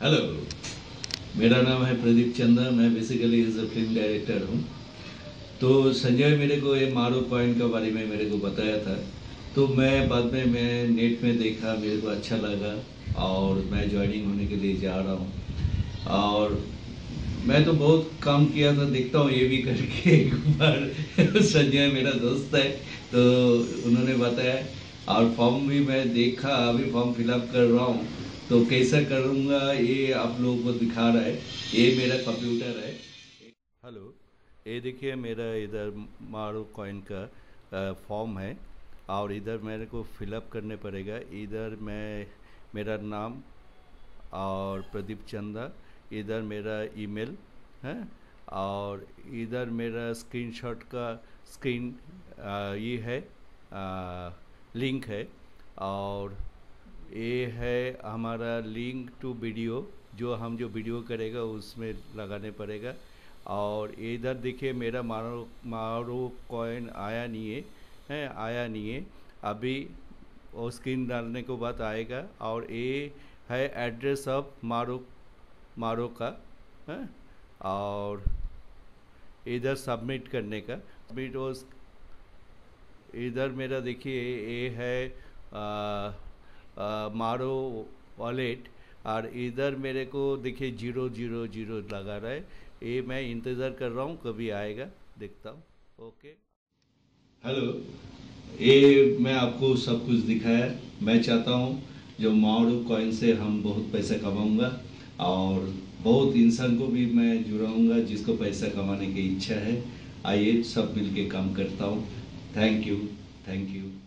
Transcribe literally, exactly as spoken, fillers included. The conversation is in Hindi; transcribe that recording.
हेलो, मेरा नाम है प्रदीप चंदा। मैं basically as a film director हूँ। तो संजय मेरे को ये मारो कॉइन के बारे में मेरे को बताया था, तो मैं बाद में मैं नेट में देखा, मेरे को अच्छा लगा और मैं ज्वाइनिंग होने के लिए जा रहा हूँ। और मैं तो बहुत काम किया था, देखता हूँ ये भी करके एक बार संजय मेरा दोस्त है, तो उन्होंने बताया और फॉर्म भी मैं देखा, अभी फॉर्म फिलअप कर रहा हूँ। तो कैसा करूँगा ये आप लोगों को दिखा रहा है, ये मेरा कंप्यूटर है। हेलो, ये देखिए मेरा इधर मारो कॉइन का फॉर्म है और इधर मेरे को फिलअप करने पड़ेगा। इधर मैं मेरा नाम और प्रदीप चंदा, इधर मेरा ईमेल है और इधर मेरा स्क्रीनशॉट का स्क्रीन आ, ये है, आ, लिंक है। और ये है हमारा लिंक टू वीडियो, जो हम जो वीडियो करेगा उसमें लगाने पड़ेगा। और इधर देखिए मेरा मारो मारो कॉइन आया नहीं है, है आया नहीं है अभी, वो स्क्रीन डालने के बाद आएगा। और ये है एड्रेस ऑफ मारो मारो का है। और इधर सबमिट करने का सबमिट हो। इधर मेरा देखिए ये है आ, आ, मारो वॉलेट, और इधर मेरे को देखिए जीरो जीरो जीरो लगा रहा है। ये मैं इंतज़ार कर रहा हूँ कभी आएगा, देखता हूँ। ओके, हेलो, ये मैं आपको सब कुछ दिखाया। मैं चाहता हूँ जो मारू कॉइन से हम बहुत पैसा कमाऊंगा और बहुत इंसान को भी मैं जुड़ाऊंगा जिसको पैसा कमाने की इच्छा है। आइए सब मिलके काम करता हूँ। Thank you, thank you.